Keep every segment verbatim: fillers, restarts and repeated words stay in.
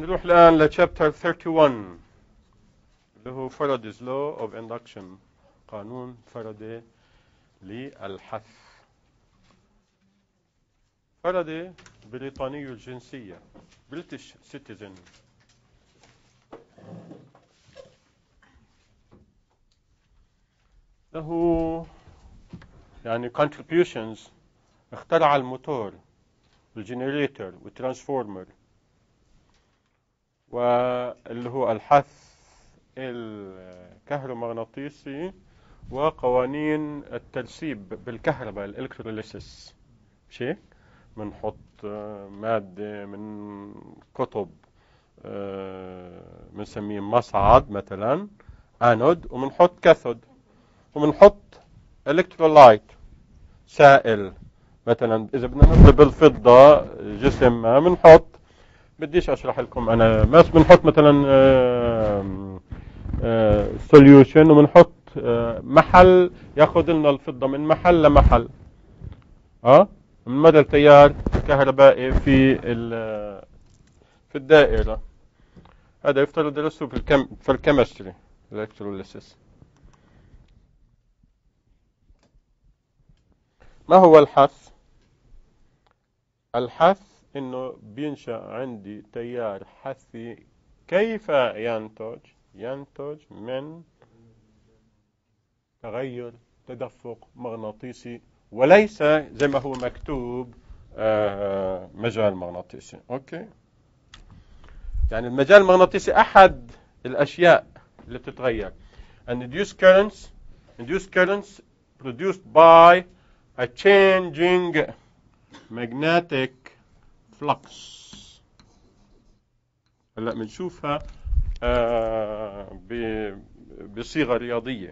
نروح الآن لشابتر واحد وثلاثين اللي هو فاراداي's law of induction، قانون فاراداي للحث. فاراداي بريطاني الجنسية، British citizen. له يعني contributions، اخترع الموتور والجنريتور والترانسفورمر واللي هو الحث الكهرومغناطيسي وقوانين الترسيب بالكهرباء الالكتروليسيس. شيء بنحط مادة من قطب بنسميه مصعد مثلا انود، وبنحط كاثود، وبنحط الكترولايت سائل. مثلا اذا بدنا نضرب الفضة جسم ما بنحط، بديش اشرح لكم انا، بس بنحط مثلا سوليوشن وبنحط محل ياخذ لنا الفضة من محل لمحل، اه من مدى التيار الكهربائي في في الدائرة. هذا يفترض درسه في الكم في الكيمستري الالكتروليسيس. ما هو الحث؟ الحث انه بينشأ عندي تيار حثي. كيف ينتج؟ ينتج من تغير تدفق مغناطيسي، وليس زي ما هو مكتوب آه مجال مغناطيسي. اوكي، يعني المجال المغناطيسي احد الاشياء اللي بتتغير. and induced currents induced currents produced by a changing magnetic flux. هلا بنشوفها آه بصيغة رياضية.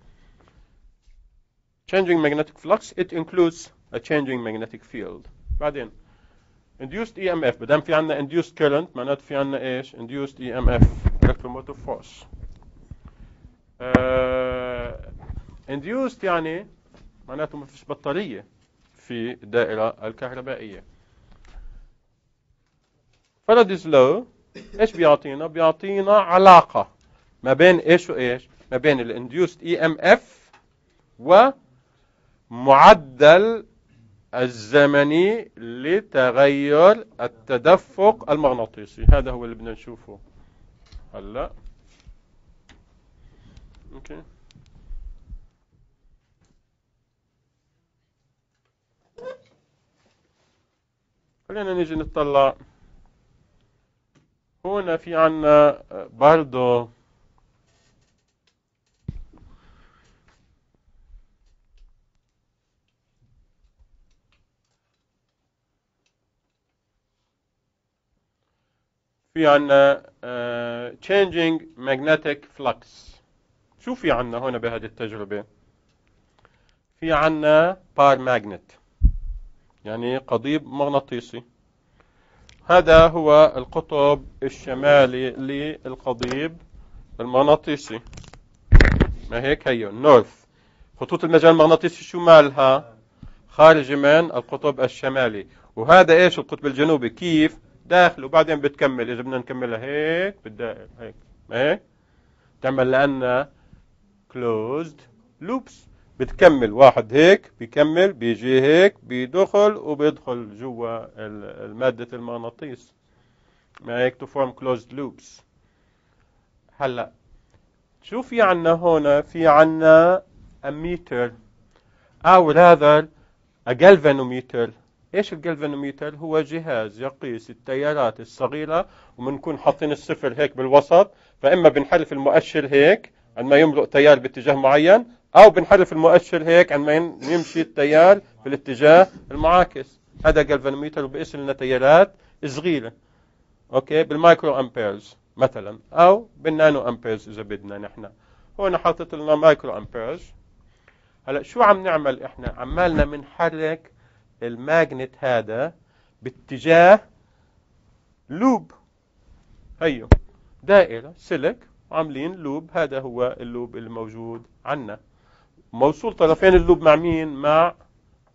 changing magnetic flux it includes a changing magnetic field. بعدين induced E M F، بدام في عندنا induced current معناته في عندنا ايش؟ induced E M F electromotive force. آه induced يعني معناته ما فيش بطارية في الدائرة الكهربائية. فاراداي's law ايش بيعطينا؟ بيعطينا علاقة ما بين ايش وايش؟ ما بين الانديوست اي ام اف ومعدل الزمني لتغير التدفق المغناطيسي. هذا هو اللي بدنا نشوفه هلا. اوكي، خلينا نيجي نطلع. هنا في عنا برضو في عنا uh, changing magnetic flux. شو في عنا هنا بهذه التجربة؟ في عنا بار ماجنت، يعني قضيب مغناطيسي. هذا هو القطب الشمالي للقضيب المغناطيسي، ما هيك؟ هيو نورث. خطوط المجال المغناطيسي شو مالها؟ خارج من القطب الشمالي. وهذا ايش؟ القطب الجنوبي. كيف؟ داخل. وبعدين بتكمل. اذا بدنا نكملها هيك بالدائرة هيك، ما هيك تعمل لأنها closed loops. بتكمل واحد هيك، بيكمل بيجي هيك، بيدخل وبيدخل جوا المادة المغناطيس، ما هيك to form closed loops. هلا شو في عنا هنا؟ في عنا ammeter أو rather a galvanometer. إيش الجلفانوميتر؟ هو جهاز يقيس التيارات الصغيرة، وبنكون حاطين الصفر هيك بالوسط، فإما بنحرف المؤشر هيك عندما يمرق تيار باتجاه معين، أو بنحرف المؤشر هيك عندما يمشي التيار في الاتجاه المعاكس. هذا جلفانوميتر، وبقيس لنا تيارات صغيرة أوكي بالمايكرو أمبيرز مثلا، أو بالنانو أمبيرز إذا بدنا نحن. هون حاطط لنا مايكرو أمبيرز. هلا شو عم نعمل إحنا؟ عمالنا بنحرك الماجنت هذا باتجاه لوب. هيو دائرة سلك عاملين لوب. هذا هو اللوب اللي موجود عنا، موصول طرفين اللوب مع مين؟ مع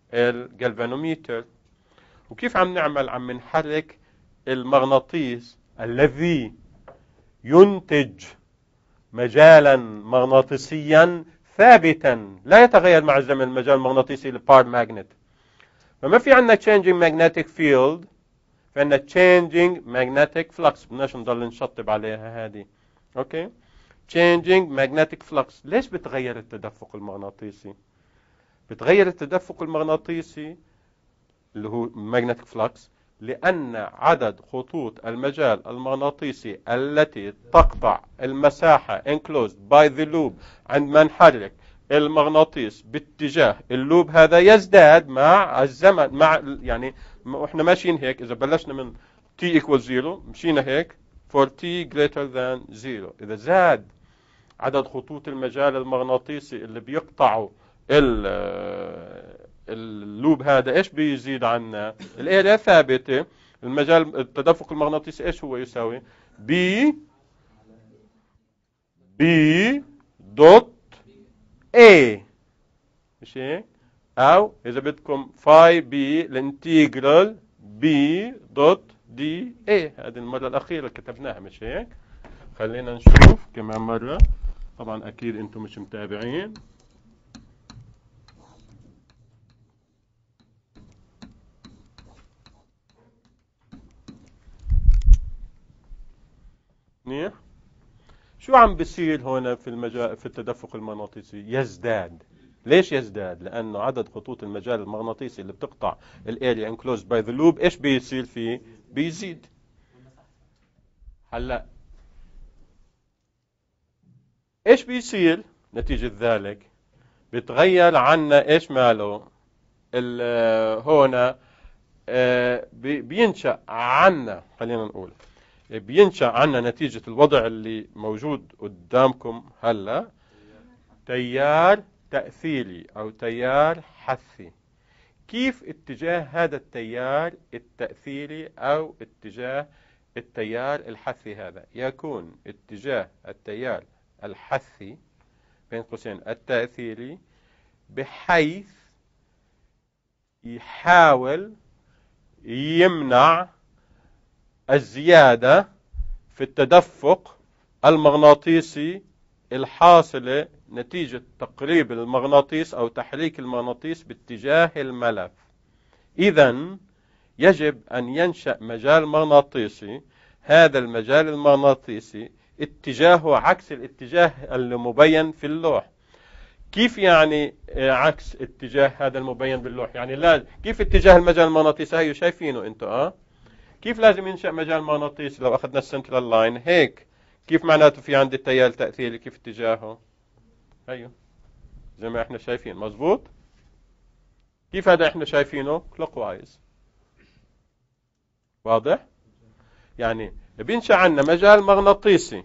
الجلفانوميتر. وكيف عم نعمل؟ عم نحرك المغناطيس الذي ينتج مجالا مغناطيسيا ثابتا لا يتغير مع الزمن، المجال المغناطيسي للبار ماجنت. فما في عندنا changing magnetic field، في عندنا changing magnetic flux. بدناش نضل نشطب عليها هذه. اوكي، changing magnetic flux. ليش بتغير التدفق المغناطيسي؟ بتغير التدفق المغناطيسي اللي هو magnetic flux لأن عدد خطوط المجال المغناطيسي التي تقطع المساحة enclosed by the loop عندما نحرك المغناطيس باتجاه اللوب هذا يزداد مع الزمن. مع يعني احنا ماشيين هيك، إذا بلشنا من t equals zero مشينا هيك for t greater than zero. إذا زاد عدد خطوط المجال المغناطيسي اللي بيقطعوا اللوب هذا، ايش بيزيد عنا؟ الاريا ثابته، المجال التدفق المغناطيسي ايش هو يساوي؟ بي بي دوت اي، مش هيك؟ او اذا بدكم فاي بي الانتجرال بي دوت دي اي. هذه المره الاخيره كتبناها، مش هيك؟ خلينا نشوف كمان مره. طبعا اكيد انتم مش متابعين. منيح؟ شو عم بيصير هنا في المجال في التدفق المغناطيسي؟ يزداد. ليش يزداد؟ لانه عدد خطوط المجال المغناطيسي اللي بتقطع الاريا انكلوزد باي ذا لوب ايش بيصير فيه؟ بيزيد. هلا ايش بيصير نتيجة ذلك؟ بتغير عنا ايش ماله؟ هنا بينشأ عنا، خلينا نقول بينشأ عنا نتيجة الوضع اللي موجود قدامكم هلا تيار تأثيري أو تيار حثي. كيف اتجاه هذا التيار التأثيري أو اتجاه التيار الحثي هذا؟ يكون اتجاه التيار الحثي بين قوسين التأثيري بحيث يحاول يمنع الزيادة في التدفق المغناطيسي الحاصلة نتيجة تقريب المغناطيس أو تحريك المغناطيس باتجاه الملف. إذن يجب أن ينشأ مجال مغناطيسي، هذا المجال المغناطيسي اتجاهه عكس الاتجاه المبين في اللوح. كيف يعني عكس اتجاه هذا المبين باللوح؟ يعني لا، كيف اتجاه المجال المغناطيسي؟ هيو شايفينه انتو اه كيف لازم ينشأ مجال مغناطيسي؟ لو أخذنا السنترال لاين هيك، كيف معناته في عندي التيار التأثيري؟ كيف اتجاهه؟ أيوه زي ما احنا شايفين، مظبوط. كيف هذا احنا شايفينه؟ كلوك وايز. واضح؟ يعني بينشأ عنا مجال مغناطيسي،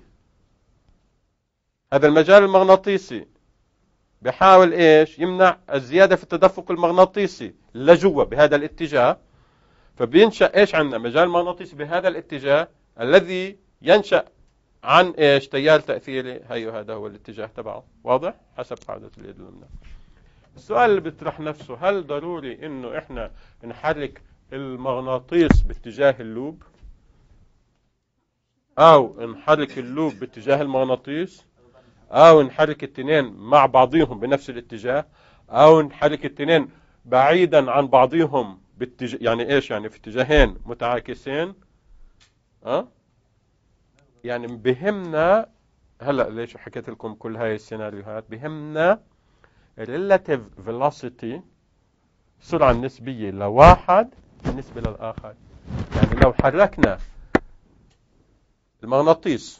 هذا المجال المغناطيسي بحاول ايش؟ يمنع الزيادة في التدفق المغناطيسي لجوا بهذا الاتجاه. فبينشأ ايش عندنا؟ مجال مغناطيسي بهذا الاتجاه الذي ينشأ عن ايش؟ تيار تأثيري. هيو هذا هو الاتجاه تبعه. واضح؟ حسب قاعدة اليد اليمنى. السؤال اللي بيطرح نفسه، هل ضروري انه احنا نحرك المغناطيس باتجاه اللوب او نحرك اللوب باتجاه المغناطيس او نحرك الاثنين مع بعضهم بنفس الاتجاه او نحرك الاثنين بعيدا عن بعضهم باتجاه، يعني ايش؟ يعني في اتجاهين متعاكسين. اه يعني بهمنا هلا ليش حكيت لكم كل هاي السيناريوهات؟ بهمنا relative velocity، السرعة النسبية لواحد بالنسبة للآخر. يعني لو حركنا المغناطيس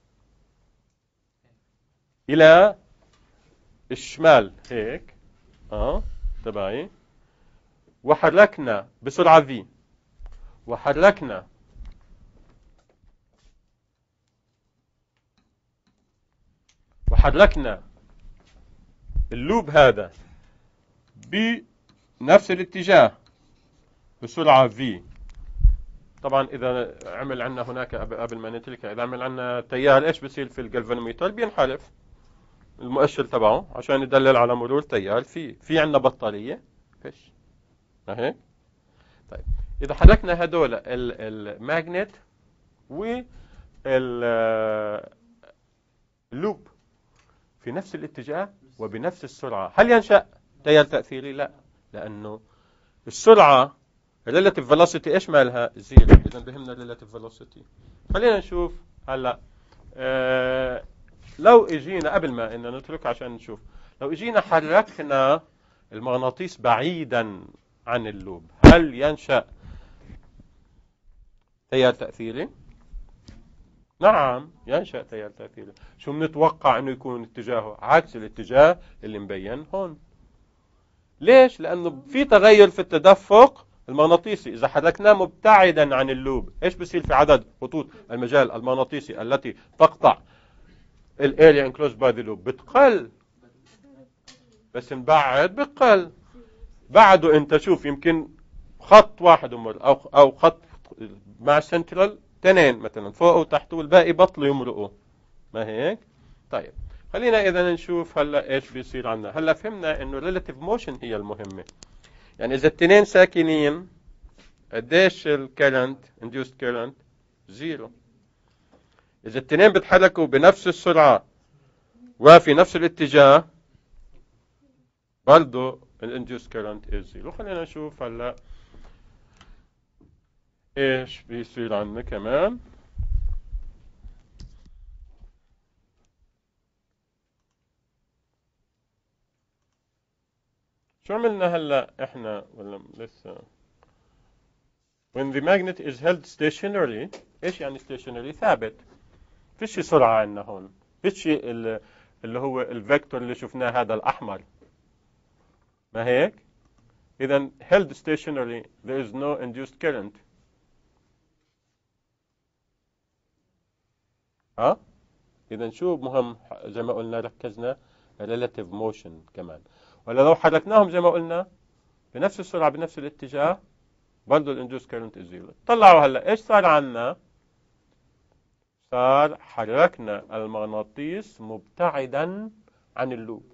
إلى الشمال هيك اه تبعي، وحركنا بسرعة v، وحركنا وحركنا اللوب هذا بنفس الاتجاه بسرعة v. طبعا إذا عمل عنا هناك قبل ما نترك، إذا عمل عنا تيار إيش بصير في الجلفانوميتر؟ بينحرف المؤشر تبعه عشان يدلل على مرور تيار. في في عنا بطارية فيش اهي. طيب إذا حركنا هدول الماجنت واللوب في نفس الاتجاه وبنفس السرعة، هل ينشأ تيار تأثيري؟ لا، لأنه السرعة relative velocity إيش مالها؟ زيرو. إذا بهمنا relative velocity. خلينا نشوف هلا آه لو اجينا قبل ما إن نترك عشان نشوف، لو اجينا حركنا المغناطيس بعيدا عن اللوب، هل ينشأ تيار تأثيري؟ نعم، ينشأ تيار تأثيري. شو بنتوقع انه يكون اتجاهه؟ عكس الاتجاه اللي مبين هون. ليش؟ لانه في تغير في التدفق المغناطيسي. اذا حركناه مبتعدا عن اللوب، ايش بصير في عدد خطوط المجال المغناطيسي التي تقطع الاريا انكلوز باي ذا لوب؟ بتقل. بس نبعد بقل. بعده انت شوف، يمكن خط واحد يمر، او او خط مع سنترال تنين مثلا فوق وتحت، والباقي بطلوا يمرقوا، ما هيك؟ طيب خلينا اذا نشوف هلا ايش بيصير عندنا. هلا فهمنا انه ريلاتيف موشن هي المهمه. يعني اذا التنين ساكنين، قديش الكرنت induced current؟ زيرو. اذا التنين بيتحركوا بنفس السرعه وفي نفس الاتجاه، برضه الانديوس كرنت از زيرو. خلينا نشوف هلا ايش بيصير عندنا كمان. شو عملنا هلا احنا ولا لسه؟ when the magnet is held stationary. ايش يعني stationary؟ ثابت. فيش سرعة عندنا هون، فيش اللي هو الفيكتور اللي شفناه هذا الأحمر، ما هيك؟ إذا held stationary there is no induced current. ها؟ إذا شو مهم؟ زي ما قلنا ركزنا relative motion كمان. ولا لو حركناهم زي ما قلنا بنفس السرعة بنفس الاتجاه، برضه الاندوس كارنت زيرو. طلعوا هلا ايش صار عنا؟ صار حركنا المغناطيس مبتعدا عن اللوب.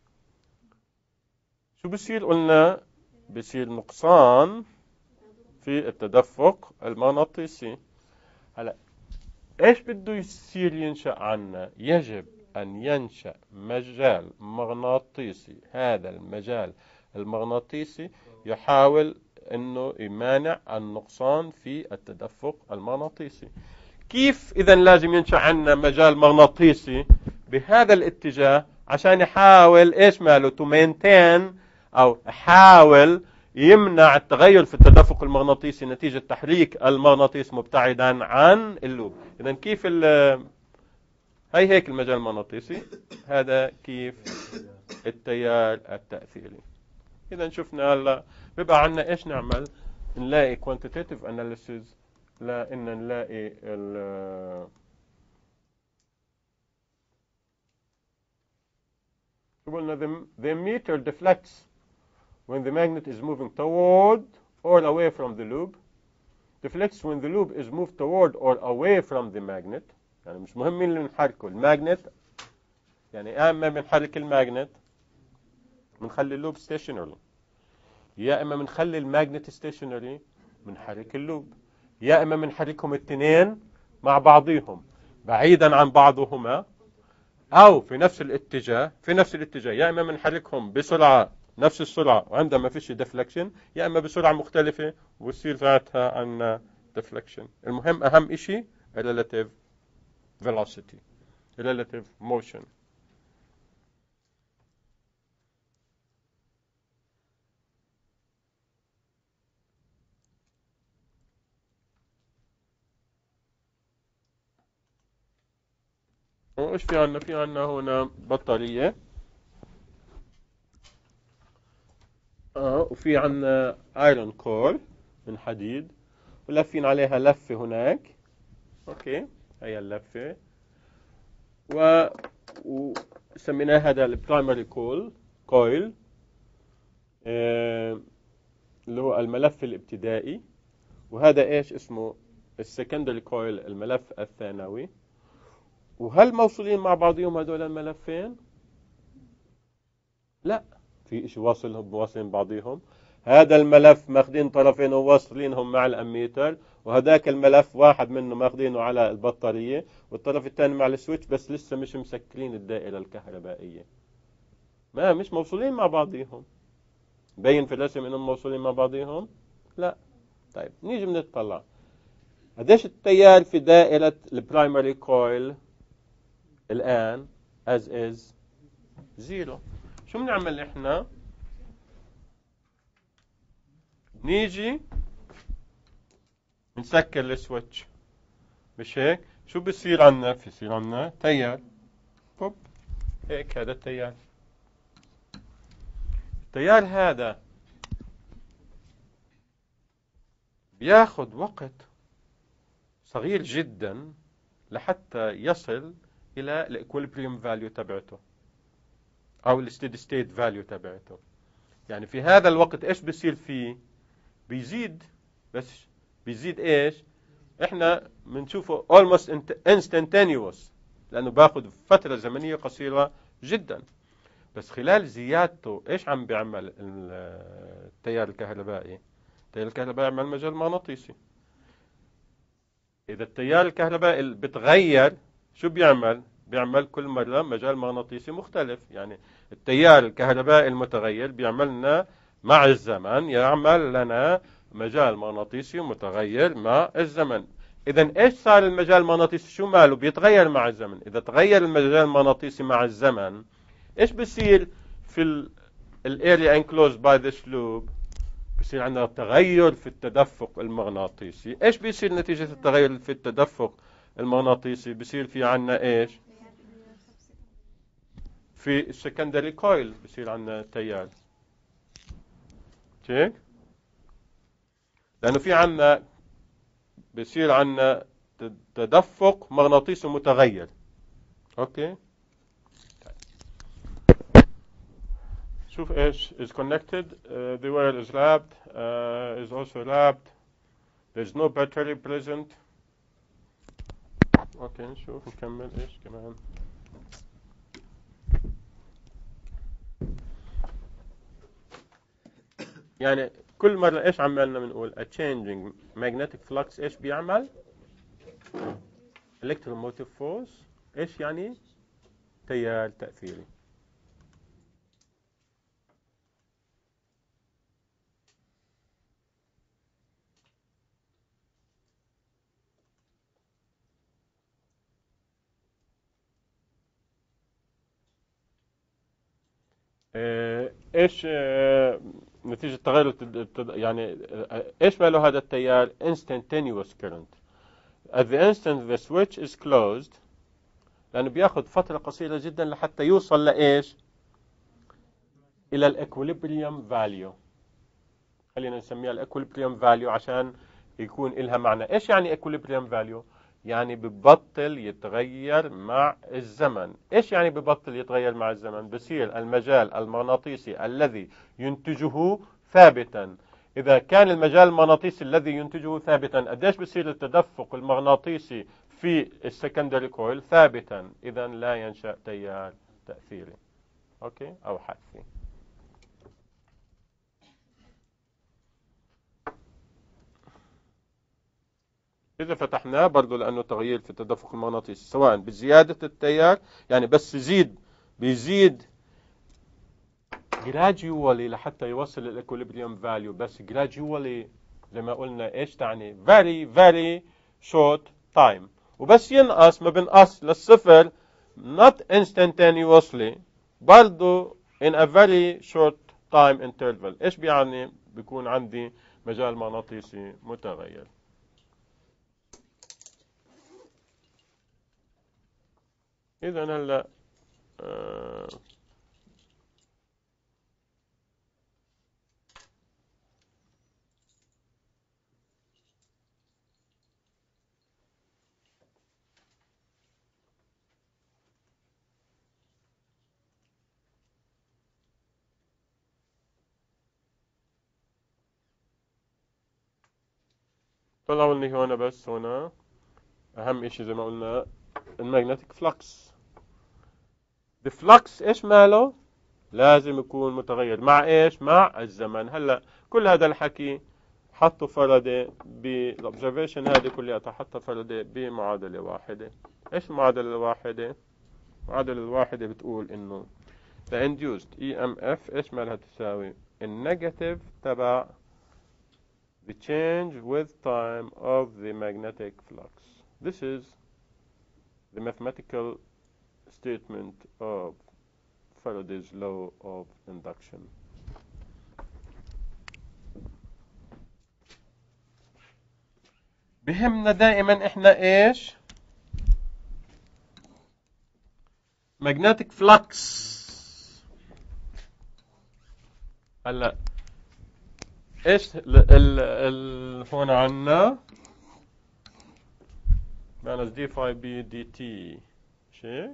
شو بصير؟ قلنا بصير نقصان في التدفق المغناطيسي. هلا ايش بده يصير ينشأ عنا؟ يجب أن ينشأ مجال مغناطيسي. هذا المجال المغناطيسي يحاول أنه يمانع النقصان في التدفق المغناطيسي. كيف إذا لازم ينشأ عنا مجال مغناطيسي بهذا الاتجاه عشان يحاول إيش ماله تو مينتين، أو يحاول يمنع التغير في التدفق المغناطيسي نتيجة تحريك المغناطيس مبتعدا عن اللوب. إذا كيف ال هي هيك المجال المغناطيسي، هذا كيف التيار التأثيري. إذا شفنا هلا بيبقى عنا إيش نعمل؟ نلاقي quantitative analysis لأن نلاقي ال قلنا the, the meter deflects when the magnet is moving toward or away from the loop. Deflects when the loop is moved toward or away from the magnet. يعني مش مهم مين اللي بنحركه، الماجنت. يعني يا اما بنحرك الماجنت بنخلي اللوب ستيشنري، يا اما بنخلي الماجنت ستيشنري بنحرك اللوب، يا اما بنحركهم الاثنين مع بعضهم بعيدا عن بعضهما او في نفس الاتجاه في نفس الاتجاه يا اما بنحركهم بسرعه نفس السرعه وعندما ما فيش ديفليكشن، يا اما بسرعه مختلفه ويصير ذاتها عندنا ديفليكشن. المهم اهم شيء relative velocity relative motion. وايش في عندنا؟ في عندنا هنا بطاريه، اه وفي عندنا ايرون كور من حديد ولفين عليها لفه هناك. اوكي، هي اللفه و وسميناه هذا البرايمري كول كويل آه اللي هو الملف الابتدائي، وهذا ايش اسمه؟ السكندري كويل، الملف الثانوي. وهل موصولين مع بعضهم هذول الملفين؟ لا، في اشي واصلهم واصلين بعضهم، هذا الملف ماخذين طرفين وواصلينهم مع الاميتر، وهذاك الملف واحد منه ماخذينه على البطارية والطرف الثاني مع السويتش، بس لسه مش مسكرين الدائرة الكهربائية، ما مش موصولين مع بعضيهم. بين في الرسم انهم موصولين مع بعضيهم؟ لا. طيب نيجي بنطلع قديش التيار في دائرة البرايمري كويل الآن as is زيرو. شو بنعمل احنا؟ نيجي نسكر السويتش، مش هيك؟ شو بصير عنا؟ بصير عنا تيار بوب هيك. هذا التيار، التيار هذا بياخد وقت صغير جدا لحتى يصل الى الاكويليبريم فاليو تبعته او الستيدي ستيت فاليو تبعته. يعني في هذا الوقت ايش بيصير فيه؟ بيزيد، بس بيزيد ايش؟ احنا بنشوفه almost instantaneous لانه باخذ فترة زمنية قصيرة جدا، بس خلال زيادته ايش عم بيعمل التيار الكهربائي؟ التيار الكهربائي يعمل مجال مغناطيسي. اذا التيار الكهربائي بتغير شو بيعمل؟ بيعمل كل مرة مجال مغناطيسي مختلف. يعني التيار الكهربائي المتغير بيعمل لنا مع الزمن، يعمل لنا مجال مغناطيسي متغير مع الزمن. اذا ايش صار المجال المغناطيسي؟ شو ماله؟ بيتغير مع الزمن. اذا تغير المجال المغناطيسي مع الزمن ايش بصير في الاريا انكلوزد باي ذس لوب؟ بصير عندنا تغير في التدفق المغناطيسي. ايش بيصير نتيجة التغير في التدفق المغناطيسي؟ بصير في عندنا ايش؟ في السكندري كويل بصير عندنا تيار، هيك؟ لانه في عندنا بصير عندنا تدفق مغناطيسي متغير. اوكي، شوف ايش is connected. uh, the wire is lapped, uh, is also lapped. There's no battery present. اوكي نشوف نكمل ايش كمان. يعني كل مرة ايش عمالنا بنقول a changing magnetic flux ايش بيعمل؟ electromotive force. ايش يعني؟ تيار تأثيري. ايش نتيجة تغير التد... يعني ايش ماله هذا التيار؟ instantaneous current. at the instant the switch is closed، لأنه بياخد فترة قصيرة جدا لحتى يوصل لإيش؟ إلى الإكوليبريم فاليو. خلينا نسميها الإكوليبريم فاليو عشان يكون إلها معنى. إيش يعني إكوليبريم فاليو؟ يعني ببطل يتغير مع الزمن. إيش يعني ببطل يتغير مع الزمن؟ بصير المجال المغناطيسي الذي ينتجه ثابتا. إذا كان المجال المغناطيسي الذي ينتجه ثابتا، قديش بصير التدفق المغناطيسي في السكندري كويل؟ ثابتا. إذا لا ينشأ تيار تأثيري، أوكي، أو حثي. إذا فتحناه برضو لأنه تغيير في التدفق المغناطيسي سواء بزيادة التيار، يعني بس يزيد بيزيد gradually لحتى يوصل للإكوليبريم فاليو، بس gradually زي ما قلنا إيش تعني؟ very very short time. وبس ينقص ما بنقص للصفر not instantaneously، برضو in a very short time interval. إيش بيعني؟ بيكون عندي مجال مغناطيسي متغير. إذا هلا آه طلعوا لي هنا، بس هنا أهم إشي زي ما قلنا المagnetic flux. the flux إيش ماله؟ لازم يكون متغير مع ايش؟ مع الزمن. هلا كل هذا الحكي حطوا فاراداي بالاوبزرفيشن هذه كلها، حطها فاراداي بمعادله واحده. ايش المعادله الواحده؟ المعادله الواحده بتقول انه the induced إي إم إف ايش مالها تساوي؟ النيجاتيف تبع the change with time of the magnetic flux. This is the mathematical statement of Faraday's law of induction. بهمنا دائما احنا ايش؟ magnetic flux. هلا ايش ال ال ال هون عنا ماينس دي فاي بي دي تي، مش هيك؟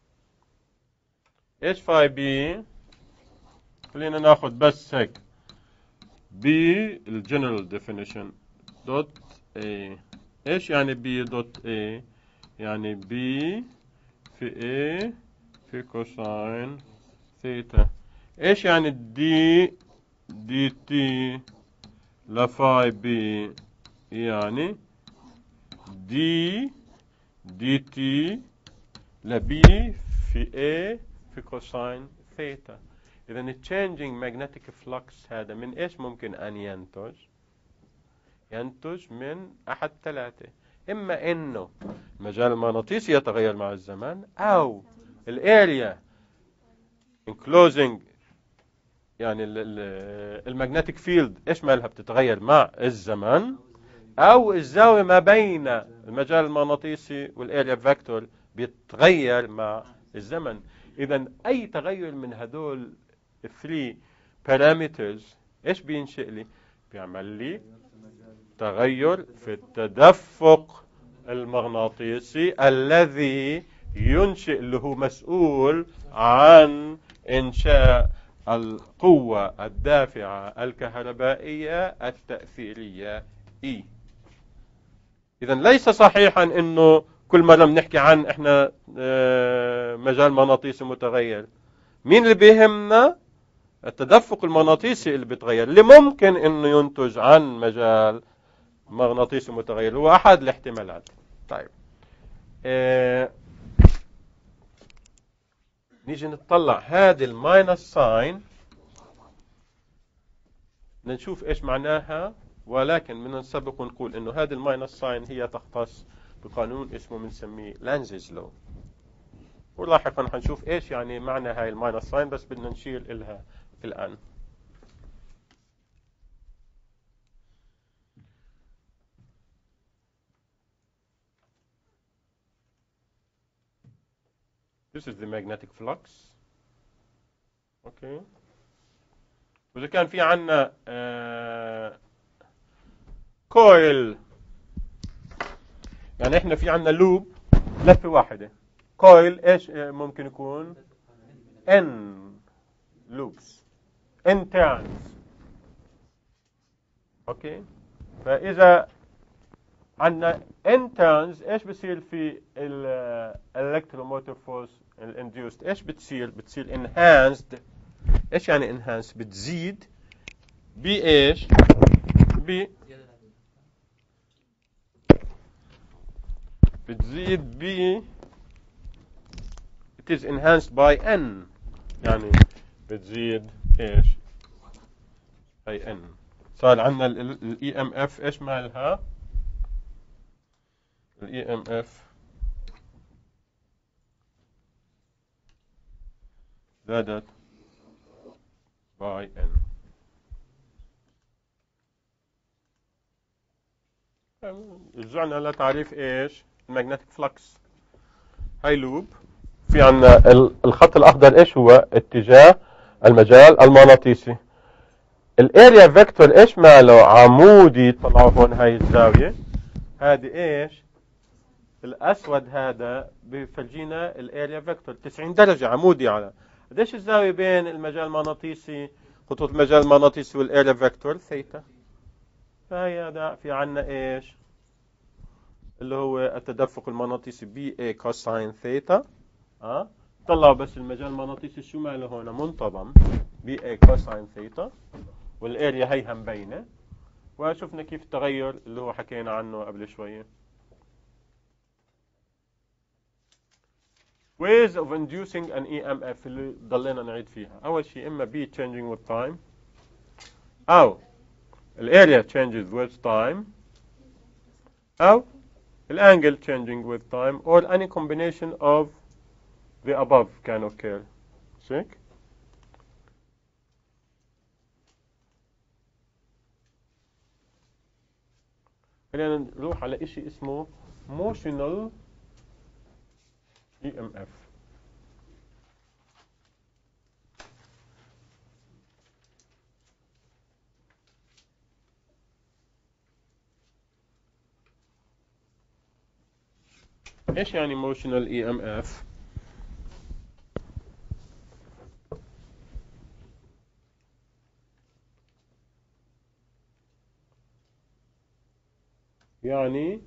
ايش فاي بي؟ خلينا ناخذ بس هيك بي الجنرال ديفينيشن دوت اي. ايش يعني بي دوت اي؟ يعني بي في اي في كوساين ثيتا. ايش يعني دي دي تي لفاي بي؟ يعني دي دي تي لبي في A في كوساين ثيتا. إذا ال changing magnetic flux هذا من إيش ممكن أن ينتج؟ ينتج من أحد ثلاثة. إما إنه المجال المغناطيسي يتغير مع الزمن، أو الاريا enclosing يعني المagnetic فيلد إيش مالها بتتغير مع الزمن، أو الزاوية ما بين المجال المغناطيسي والاريا فيكتور بيتغير مع الزمن. إذا أي تغير من هدول الثري بارامترز إيش بينشئ لي؟ بيعمل لي تغير في التدفق المغناطيسي الذي ينشئ، اللي هو مسؤول عن إنشاء القوة الدافعة الكهربائية التأثيرية E. إذا ليس صحيحا إنه كل مرة بنحكي عن إحنا مجال مغناطيسي متغير. مين اللي بيهمنا؟ التدفق المغناطيسي اللي بيتغير، اللي ممكن إنه ينتج عن مجال مغناطيسي متغير، هو أحد الاحتمالات. طيب اه نيجي نطلع هذه الماينس ساين نشوف إيش معناها، ولكن من السابق ونقول إنه هذه الماينس ساين هي تختص بقانون اسمه بنسميه لانزيز لو، ولاحقا حنشوف ايش يعني معنى هاي الماينس ساين، بس بدنا نشير إلها الآن. This is the magnetic flux. اوكي. وإذا كان في عنا آه كويل، يعني احنا في عنا لوب لفة واحدة، كويل ايش ممكن يكون؟ n loops n turns. اوكي. فاذا عندنا n turns ايش بصير في الالكتروموتيف فورس الانديوست؟ ايش بتصير؟ بتصير enhanced. ايش يعني enhanced؟ بتزيد بايش؟ ب بتزيد ب it is enhanced by n، يعني بتزيد ايش؟ اي n. صار عندنا الاي ام اف ايش مالها؟ الاي ام اف زادت باي n. رجعنا لتعريف ايش؟ المagnetic فلكس. هاي لوب، في عندنا الخط الاخضر ايش هو؟ اتجاه المجال المغناطيسي. الاريا فيكتور ايش ماله؟ عمودي. طلعوا هون هاي الزاوية هذه ايش؟ الاسود هذا بفرجينا الاريا فيكتور تسعين درجة عمودي. على قديش الزاوية بين المجال المغناطيسي، خطوط المجال المغناطيسي والاريا فيكتور؟ ثيتا. فهي هذا في عنا ايش؟ اللي هو التدفق المغناطيسي بي اي كوساين ثيتا اه طلعوا بس المجال المغناطيسي شو ماله هون منتظم بي اي كوساين ثيتا، والاريا هي هم بينه، وشفنا كيف التغير اللي هو حكينا عنه قبل شويه. ways of inducing an إي إم إف اللي ضلينا نعيد فيها. أول شيء إما B changing with time، أو الاريا changes with time، أو الانجل changing with time، or any combination of the above can occur. check. خلينا نروح على إشي اسمه motional إي إم إف. ايش يعني motional إي إم إف؟ يعني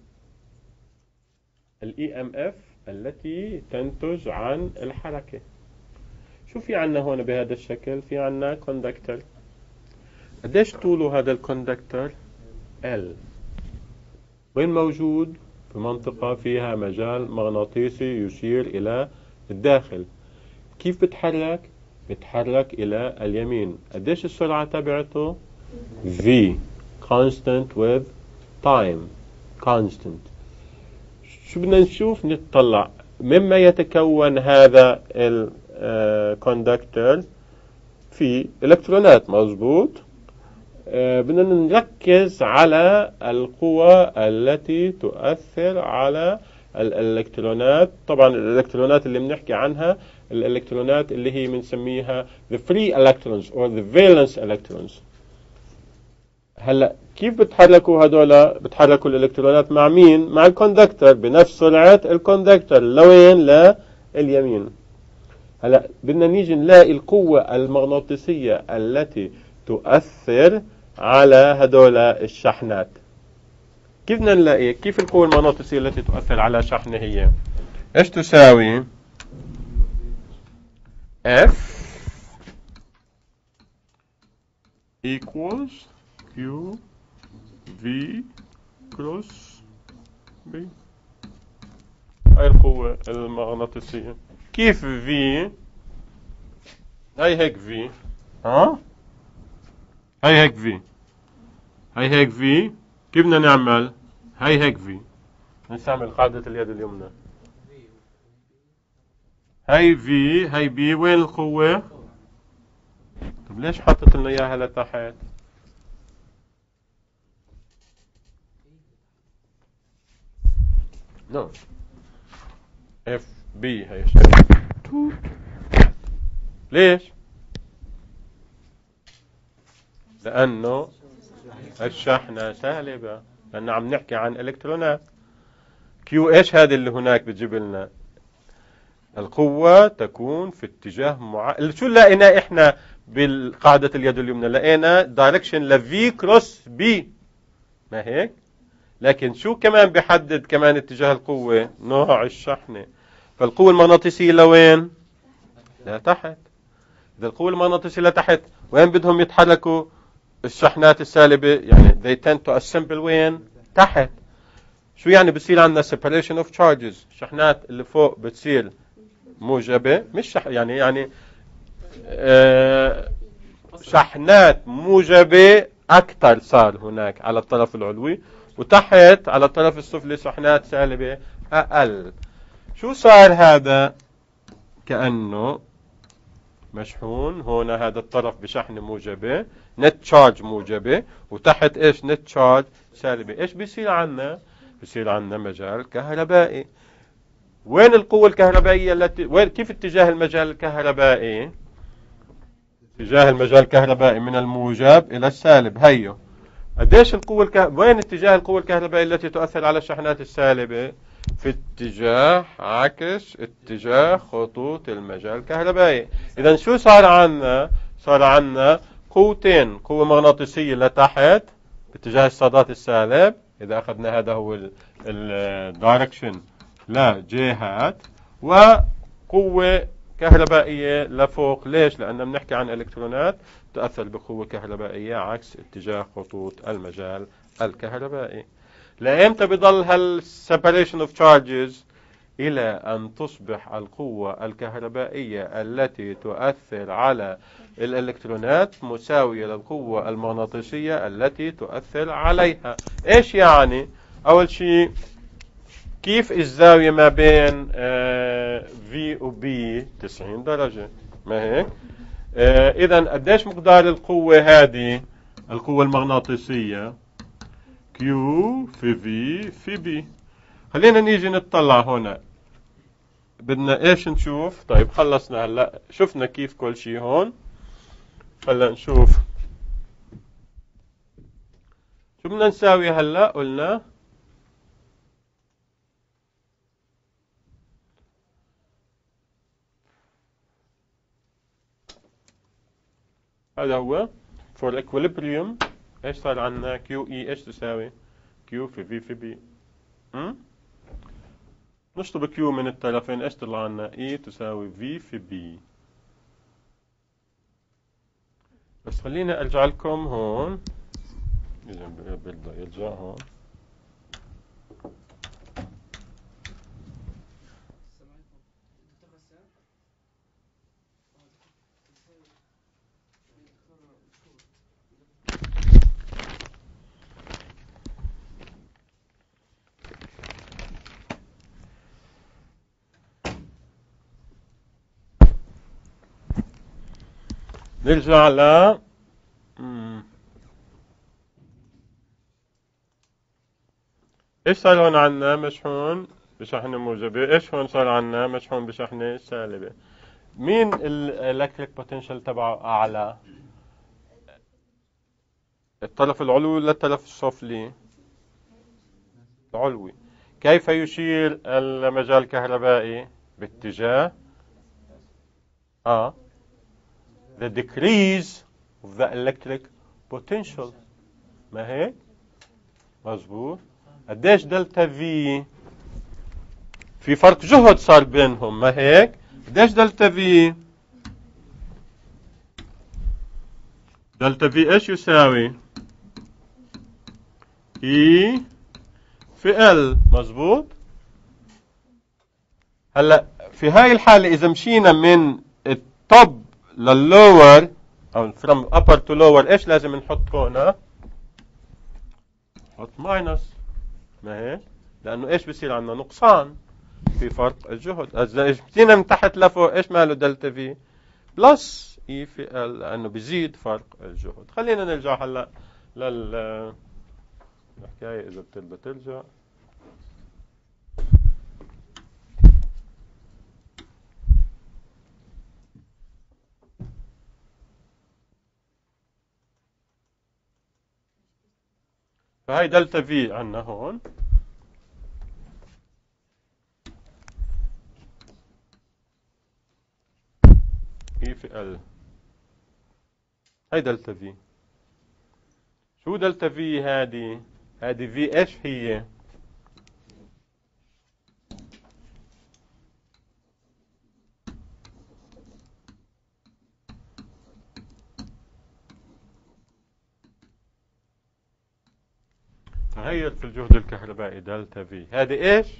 ال إي إم إف التي تنتج عن الحركة. شو في عنا هون بهذا الشكل؟ في عنا كوندكتور. قديش طوله هذا الكوندكتور؟ L. وين موجود؟ في منطقة فيها مجال مغناطيسي يشير إلى الداخل. كيف بتحرك؟ بتحرك إلى اليمين. قديش السرعة تبعته؟ V. constant with time. constant. شو بدنا نشوف؟ نتطلع مما يتكون هذا الكوندكتور في إلكترونات. مظبوط. بدنا نركز على القوى التي تؤثر على الإلكترونات. طبعا الإلكترونات اللي بنحكي عنها الإلكترونات اللي هي بنسميها the free electrons or the valence electrons. هلا كيف بتحركوا هذولا؟ بتحركوا الإلكترونات مع مين؟ مع الكوندكتور بنفس سرعة الكوندكتور. لوين؟ لليمين. هلا بدنا نيجي نلاقي القوة المغناطيسية التي تؤثر على هذولا الشحنات. كيف بدنا نلاقي؟ كيف القوة المغناطيسية التي تؤثر على شحنة هي؟ ايش تساوي؟ F equals Q V cross B. هاي القوة المغناطيسية. كيف V؟ هاي هيك V. ها؟ هاي هيك V. هاي هيك V. كيف بدنا نعمل؟ هاي هيك V. نستعمل قاعدة اليد اليمنى. هاي V هاي B. وين القوة؟ طب ليش حطت لنا اياها لتحت؟ نو اف بي هي ليش؟ لأنه الشحنة سالبة، لأن عم نحكي عن إلكترونات. كيو ايش هذه اللي هناك بتجيب لنا؟ القوة تكون في اتجاه مع... شو لقينا احنا بالقاعدة اليد اليمنى؟ لقينا دايركشن لفي كروس بي، ما هيك؟ لكن شو كمان بيحدد كمان اتجاه القوة؟ نوع الشحنة. فالقوة المغناطيسية لوين؟ لتحت. إذا القوة المغناطيسية لتحت وين بدهم يتحركوا الشحنات السالبة؟ يعني they tend to assemble وين؟ تحت. شو يعني بصير عندنا separation of charges؟ الشحنات اللي فوق بتصير موجبة، مش شح... يعني يعني آه شحنات موجبة أكثر صار هناك على الطرف العلوي، وتحت على الطرف السفلي شحنات سالبة أقل. شو صار هذا؟ كأنه مشحون هون هذا الطرف بشحنة موجبة نت تشارج موجبة، وتحت إيش؟ نت تشارج سالبة. إيش بيصير عنا؟ بيصير عنا مجال كهربائي. وين القوة الكهربائية التي وين كيف اتجاه المجال الكهربائي؟ اتجاه المجال الكهربائي من الموجب إلى السالب. هيو قديش القوة الكه... وين اتجاه القوة الكهربائية التي تؤثر على الشحنات السالبة؟ في اتجاه عكس اتجاه خطوط المجال الكهربائي. إذا شو صار عنا؟ صار عنا قوتين، قوة مغناطيسية لتحت باتجاه الصادات السالب، إذا أخذنا هذا هو الدايركشن لجهات، وقوة كهربائية لفوق. ليش؟ لأننا بنحكي عن إلكترونات تؤثر بقوة كهربائية عكس اتجاه خطوط المجال الكهربائي. لأمتى بضل هال separation of charges؟ إلى أن تصبح القوة الكهربائية التي تؤثر على الإلكترونات مساوية للقوة المغناطيسية التي تؤثر عليها. إيش يعني؟ أول شيء، كيف الزاوية ما بين آه V و B تسعين درجة، ما هيك؟ آه إذن قديش مقدار القوة هذه، القوة المغناطيسية؟ Q في V في B. خلينا نيجي نطلع هنا، بدنا ايش نشوف؟ طيب خلصنا هلا، شفنا كيف كل شيء هون. هلا نشوف شو بدنا نساوي هلا. قلنا هذا هو for equilibrium. ايش صار عندنا؟ كيو اي ايش تساوي؟ كيو في في في بي. م? نشطب كيو من الطرفين، ايش طلع عنا؟ اي تساوي في في بي. بس خليني ارجع لكم هون، اذا بيرضى يرجع هون. نرجع ل ايش صار هون عنا؟ مشحون بشحنة موجبة. ايش هون صار عنا؟ مشحون بشحنة سالبة. مين الالكتريك بوتنشال تبعه اعلى؟ الطرف العلوي ولا الطرف السفلي؟ العلوي. كيف يشير المجال الكهربائي؟ باتجاه اه the decrease of the electric potential. ما هيك؟ مظبوط. قديش دلتا في؟ في فرق جهد صار بينهم، ما هيك؟ قديش دلتا في؟ دلتا في ايش يساوي؟ اي في ال. مظبوط. هلا في هاي الحالة إذا مشينا من التوب لللور أو from upper to lower، إيش لازم نحط هنا؟ نحط ماينس، ما هيك؟ لأنه إيش بصير عندنا؟ نقصان في فرق الجهد. إذا مشينا من تحت لفوق إيش ماله دلتا في؟ بلس إي في ال، لأنه بيزيد فرق الجهد. خلينا نرجع هلا لل الحكاية إذا بترضى ترجع. فهي دلتا في عندنا هون، اي في ال. هي دلتا في. شو دلتا في هذه؟ هذه في ايش هي؟ تغير في الجهد الكهربائي دلتا في. هذه ايش؟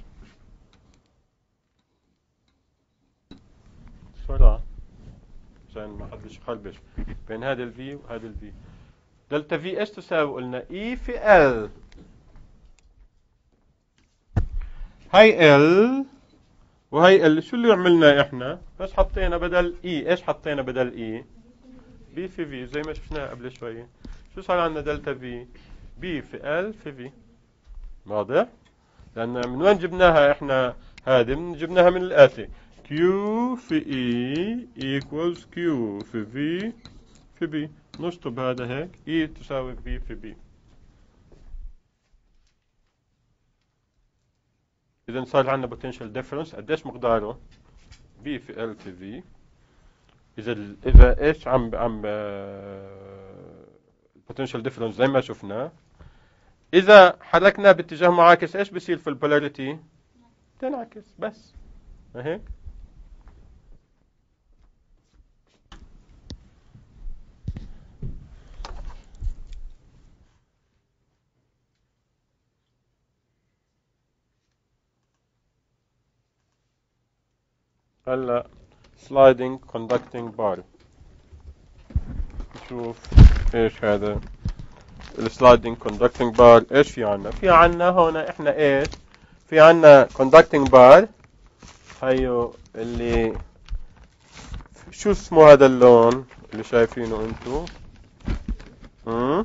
بسرعة عشان ما حدش يخربش بين هذا الفي وهذا الفي. دلتا في ايش تساوي؟ قلنا اي في ال. هاي ال وهي ال. شو اللي عملنا احنا؟ بس حطينا بدل اي، ايش حطينا بدل اي؟ بي في في، زي ما شفناها قبل شوية. شو صار عندنا دلتا في؟ بي في ال في في. واضح؟ لأن من وين جبناها احنا؟ هذه من جبناها من الآتي: Q في E equals Q في V في B. نشطب هذا هيك، E تساوي V في B. إذا صار عندنا potential difference. قديش مقداره؟ B في L في V. إذا ال إذا إيش عم عم potential difference زي ما شفنا، إذا حركنا باتجاه معاكس إيش بصير في البولاريتي؟ تنعكس بس، ما هيك؟ هلا sliding conducting bar. نشوف ايش هذا السلايدنج كوندكتنج بار. ايش في عنا؟ في عنا هنا احنا ايش؟ في عنا كوندكتنج بار. هيو اللي شو اسمه هذا اللون اللي شايفينه انتو؟ امم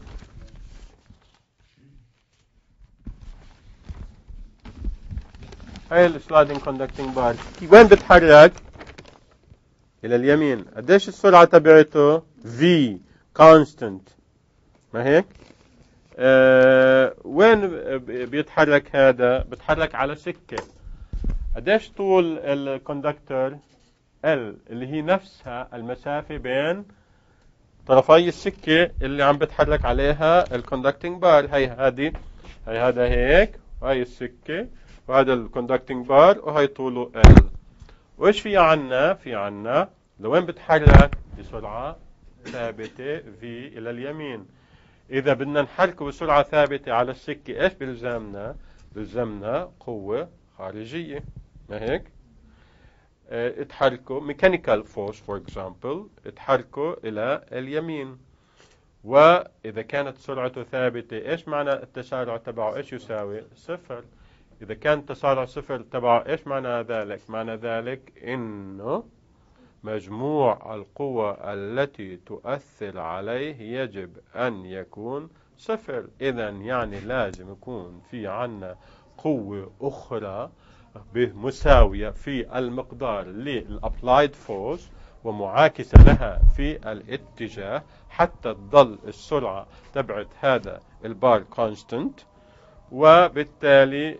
هاي السلايدنج كوندكتنج بار وين بتحرك؟ الى اليمين. قديش السرعة تبعته؟ V constant، ما هيك؟ آه وين بيتحرك هذا؟ بيتحرك على سكة. قديش طول الكوندكتور؟ L، اللي هي نفسها المسافة بين طرفي السكة اللي عم بتحرك عليها الكوندكتنج بار. هي هذه، هي هذا هيك، وهي السكة، وهذا الكوندكتنج بار، وهي طوله L. وإيش في عنا؟ في عنا لوين بتحرك؟ بسرعة ثابتة V إلى اليمين. إذا بدنا نحركه بسرعة ثابتة على السكة إيش بلزمنا؟ بلزمنا قوة خارجية، ما هيك؟ اه اتحركوا mechanical force for example، اتحركوا إلى اليمين. وإذا كانت سرعته ثابتة إيش معنى التسارع تبعه؟ إيش يساوي؟ صفر. إذا كان تسارع صفر تبعه إيش معنى ذلك؟ معنى ذلك إنه مجموع القوى التي تؤثر عليه يجب أن يكون صفر. إذا يعني لازم يكون في عنا قوة أخرى مساوية في المقدار للأبلايد فورس ومعاكسة لها في الاتجاه حتى تظل السرعة تبعت هذا البار كونستنت، وبالتالي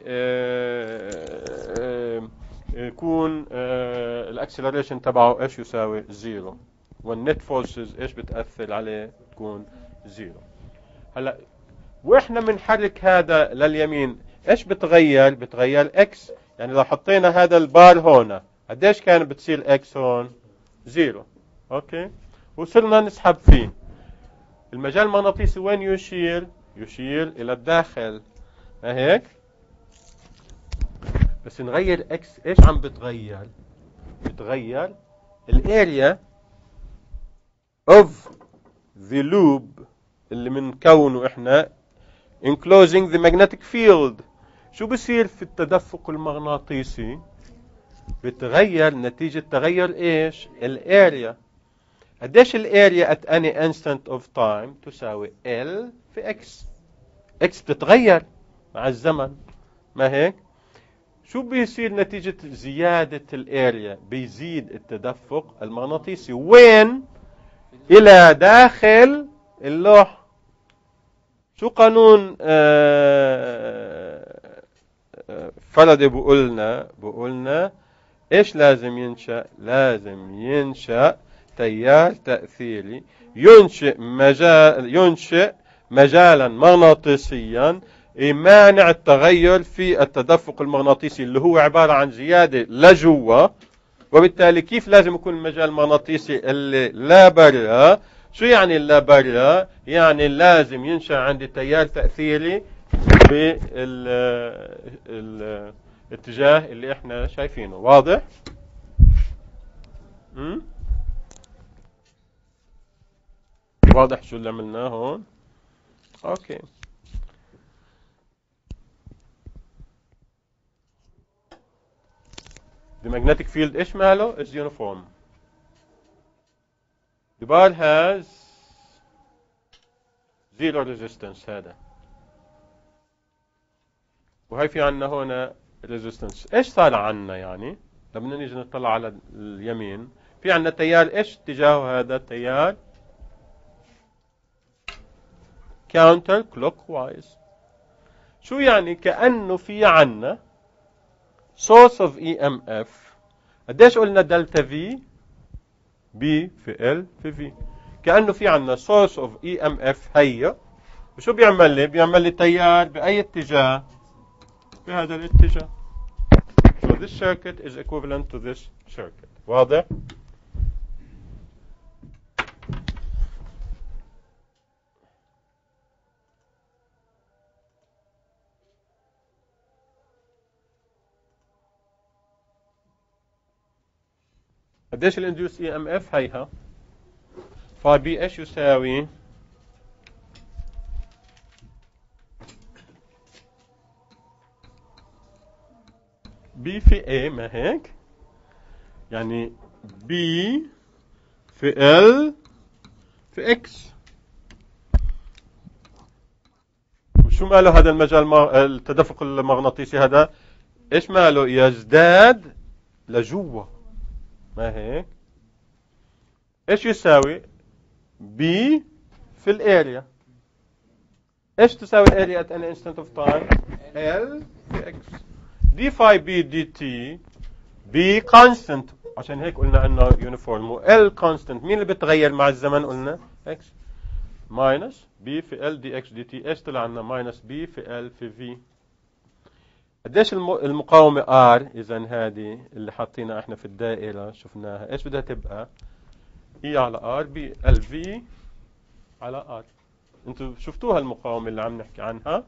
يكون الاكسلريشن تبعه ايش يساوي؟ زيرو. والنت فورسز ايش بتأثر عليه؟ تكون زيرو. هلا واحنا بنحرك هذا لليمين ايش بتغير؟ بتغير اكس. يعني لو حطينا هذا البار هون قديش كان بتصير اكس هون؟ زيرو. اوكي، وصرنا نسحب فيه. المجال المغناطيسي وين يشير؟ يشير الى الداخل، ما هيك؟ بس نغير اكس ايش عم بتغير؟ بتغير الاريا اوف ذا لوب اللي بنكونه احنا enclosing the magnetic field. شو بصير في التدفق المغناطيسي؟ بتغير نتيجة تغير ايش؟ الاريا. قديش الاريا at any instant of time؟ تساوي L في X. X بتتغير مع الزمن، ما هيك؟ شو بيصير نتيجة زيادة الاريا؟ بيزيد التدفق المغناطيسي. وين؟ إلى داخل اللوح. شو قانون آه آه فاراداي بقولنا؟ بقولنا إيش لازم ينشأ؟ لازم ينشأ تيار تأثيري ينشئ مجال ينشئ مجالا مغناطيسيا يمانع التغير في التدفق المغناطيسي اللي هو عبارة عن زيادة لجوا. وبالتالي كيف لازم يكون المجال المغناطيسي اللي لا برا؟ شو يعني لا برا؟ يعني لازم ينشأ عندي تيار تأثيري بالاتجاه اللي احنا شايفينه. واضح؟ م? واضح شو اللي عملناه هون؟ اوكي. The magnetic field ايش ماله؟ is uniform. The bar has zero resistance. هذا وهي في عنا هنا resistance. ايش صار عنا يعني؟ لما نيجي نطلع على اليمين في عنا تيار ايش اتجاهه؟ هذا تيار counter clockwise. شو يعني؟ كأنه في عنا source of E M F. قديش قلنا دلتا V؟ B في L في V. كأنه في عنا source of E M F هي. وشو بيعمل لي؟ بيعمل لي تيار بأي اتجاه؟ بهذا الاتجاه. So this circuit is equivalent to this circuit. واضح؟ قديش الانديوس اي ام اف؟ هيها فاي بي ايش يساوي؟ بي في اي، ما هيك؟ يعني بي في ال في اكس. وشو ماله هذا المجال التدفق المغناطيسي هذا؟ ايش ماله؟ يزداد لجوا، ما هيك؟ ايش يساوي؟ بي في الاريا. ايش تساوي الاريا at any instant of time؟ ال في اكس. دي فاي بي دي تي بي كونستنت، عشان هيك قلنا انه يونيفورم. وال كونستنت مين اللي بتغير مع الزمن؟ قلنا اكس. ماينس بي في ال دي اكس دي تي. ايش طلع لنا؟ ماينس بي في ال في في. قديش المقاومة R؟ إذا هذه اللي حاطينها احنا في الدائرة شفناها، ايش بدها تبقى؟ E على R بي ال في على R. انتوا شفتوها المقاومة اللي عم نحكي عنها؟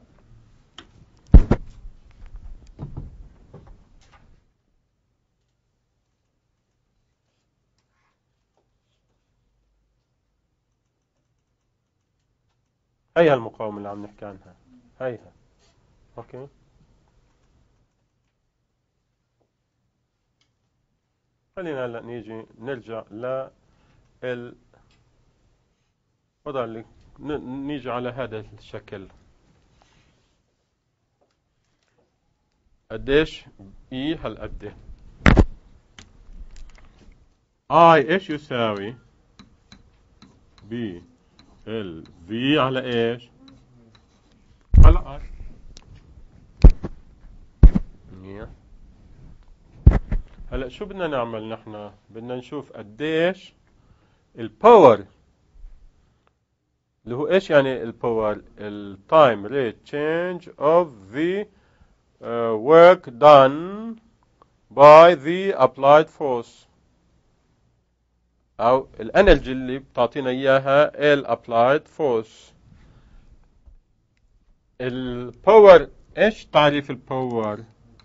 هيها المقاومة اللي عم نحكي عنها، هيها. اوكي، خلينا هلا نيجي نرجع ل ال وضع اللي نيجي على هذا الشكل. قديش اي هالقد اي ايش يساوي؟ بي ال في على ايش؟ على ار. هلا شو بدنا نعمل نحن؟ بدنا نشوف قديش الباور، اللي هو ايش يعني الباور؟ التايم ريت تشينج اوف the uh, work done by the applied force، او الانرجي اللي بتعطينا اياها ال applied force. الباور، ايش تعريف الباور؟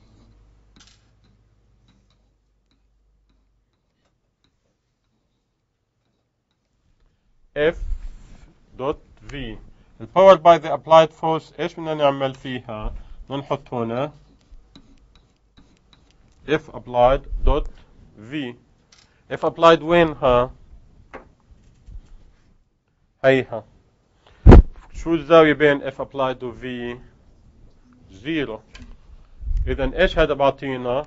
F dot V. الباور باي ذا applied force ايش بدنا نعمل فيها؟ بدنا نحط هنا F applied dot V. F applied وينها؟ هيها. شو الزاوية بين F applied و V؟ زيرو. إذا إيش هذا بعطينا؟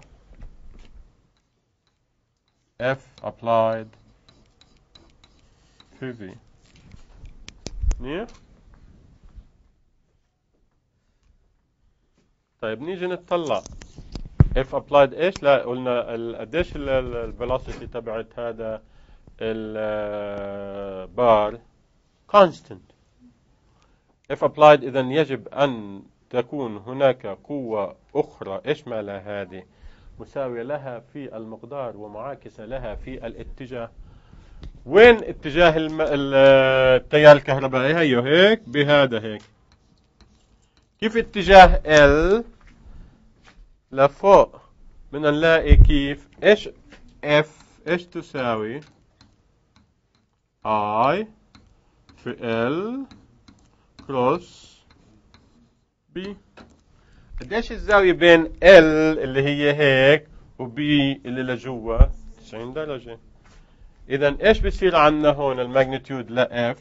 F applied في V. منيح؟ طيب نيجي نتطلع F applied ايش؟ لا قلنا قديش الفيلوسيتي تبعت هذا البار؟ constant. F applied إذا يجب أن تكون هناك قوة أخرى، إيش مالها هذه؟ مساوية لها في المقدار ومعاكسة لها في الاتجاه. وين اتجاه الم... التيار الكهربائي؟ هيو هيك بهذا هيك. كيف اتجاه L؟ لفوق. بدنا نلاقي كيف ايش F ايش تساوي؟ I في L كروس B. قديش الزاوية بين L اللي هي هيك و B اللي لجوا؟ تسعين درجة. إذا إيش بصير عنا هون الماجنتيود ل F؟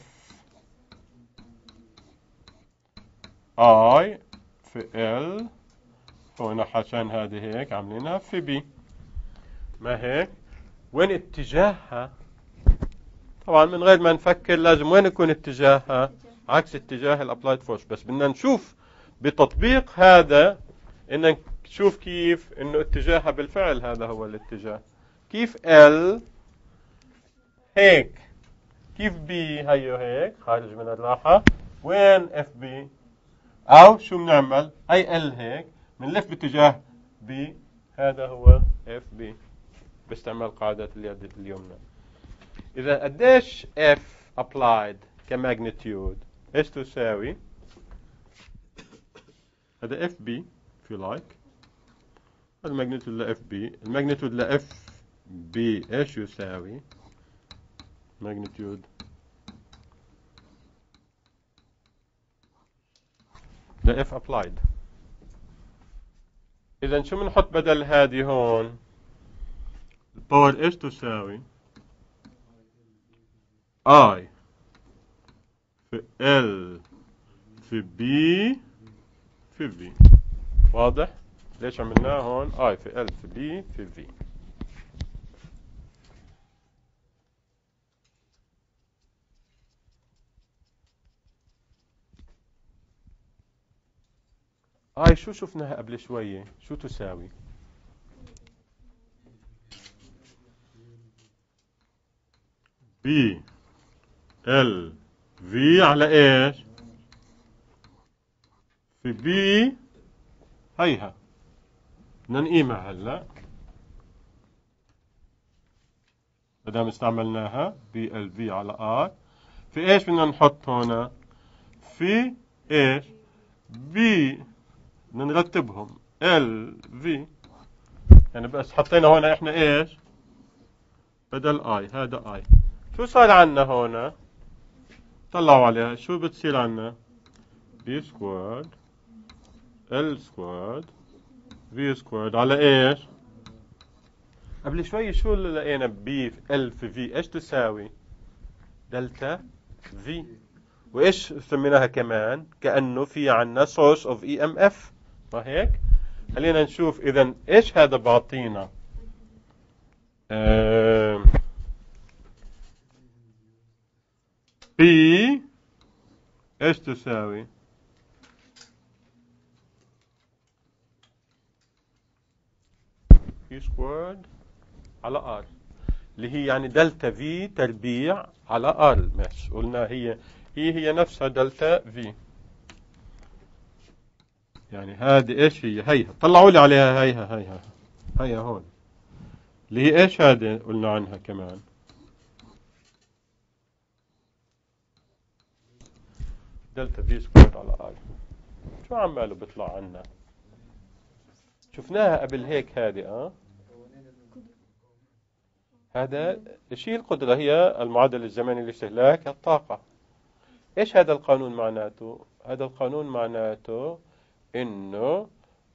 I في L هون عشان هذه هيك عاملينها في B، ما هيك؟ وين اتجاهها؟ طبعا من غير ما نفكر لازم وين يكون اتجاهها؟ عكس اتجاه الابلايد فورس. بس بدنا نشوف بتطبيق هذا ان نشوف كيف انه اتجاهها بالفعل هذا هو الاتجاه. كيف L هيك، كيف B هيو هيك خارج من الراحة، وين اف بي؟ او شو بنعمل؟ اي L هيك بنلف باتجاه B، هذا هو اف بي باستعمال قاعدة اليد اليمنى. إذا قديش F applied كماجنتيود ايش تساوي؟ هذا اف بي في لايك، الماجنتيود ل اف بي، الماجنتيود ل اف بي ايش يساوي magnitude ده if applied. إذا شو بنحط بدل هذه هون؟ الباور ايش تساوي؟ I في L في B في V. واضح؟ ليش عملناها هون؟ I في L في B في V. I شو شفناها قبل شوية؟ شو تساوي؟ B L V على ايش؟ في B هيها بدنا نقيمها هلا بدنا استعملناها بي ال في على ار. في ايش بدنا نحط هنا؟ في ايش؟ بي بدنا نرتبهم ال في، يعني بس حطينا هنا احنا ايش؟ بدل اي هذا اي. شو صار عنا هنا؟ طلعوا عليها شو بتصير عنا؟ بي سكواد ال سكواد في سكواد على ايش؟ قبل شوي شو اللي لقينا بي ال في في ايش تساوي؟ دلتا في. وايش سميناها كمان؟ كأنه في عنا source of E M F، ما هيك؟ خلينا نشوف اذا ايش هذا بعطينا. آه بي ايش تساوي؟ بي سكواد على ار، اللي هي يعني دلتا في تربيع على ار. ماشي، قلنا هي هي هي نفسها دلتا في. يعني هذه ايش هي؟ هيها طلعوا لي عليها هيها هيها هيها هون، اللي هي ايش هذه قلنا عنها كمان؟ دلتا في سكوير على ار. شو عماله بيطلع عنا؟ شفناها قبل هيك هذه. اه هذا الشيء القدرة هي المعدل الزمني لاستهلاك الطاقة. ايش هذا القانون معناته؟ هذا القانون معناته انه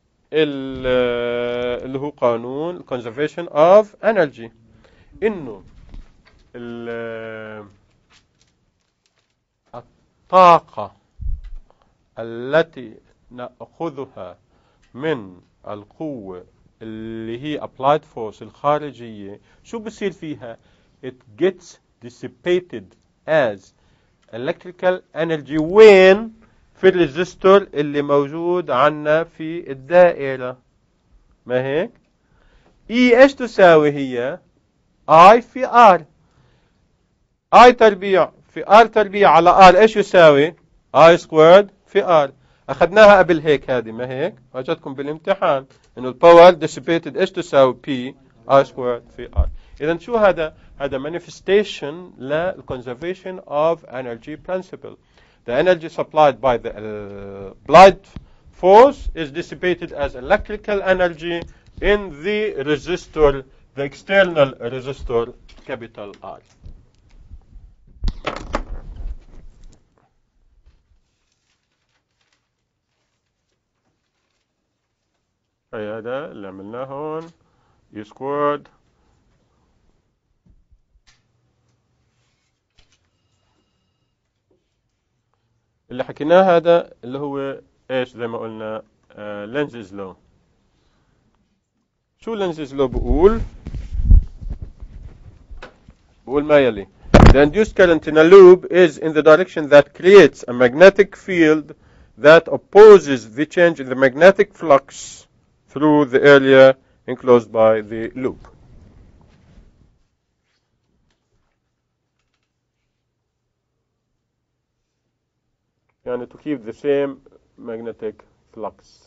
اللي هو قانون conservation of energy، انه الطاقة التي نأخذها من القوة اللي هي applied force الخارجية، شو بصير فيها؟ it gets dissipated as electrical energy. وين؟ في الريزستور اللي موجود عنا في الدائرة، ما هيك؟ E ايش تساوي هي؟ I في R. I تربيع في R تربيع على R ايش يساوي؟ I squared في R. أخذناها قبل هيك هذه، ما هيك؟ وجدتكم بالامتحان إنه الباور dissipated إيش تساوي؟ P I squared في R. إذا شو هذا؟ هذا manifestation لل conservation of energy principle. The energy supplied by the uh, applied force is dissipated as electrical energy in the resistor, the external resistor, capital R. هي هذا اللي عملناه هون E squared اللي حكيناه هذا اللي هو ايش زي ما قلنا لينزز لو. شو لينزز لو بقول؟ بقول ما يلي: The induced current in a loop is in the direction that creates a magnetic field that opposes the change in the magnetic flux through the area enclosed by the loop. يعني to keep the same magnetic flux.